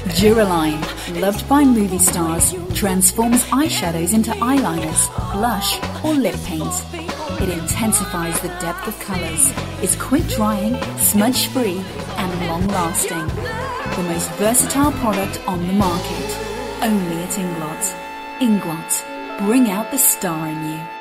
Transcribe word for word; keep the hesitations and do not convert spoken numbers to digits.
Duraline, loved by movie stars, transforms eyeshadows into eyeliners, blush or lip paint. It intensifies the depth of colours, is quick drying, smudge free and long lasting. The most versatile product on the market, only at INGLOT. INGLOT, bring out the star in you.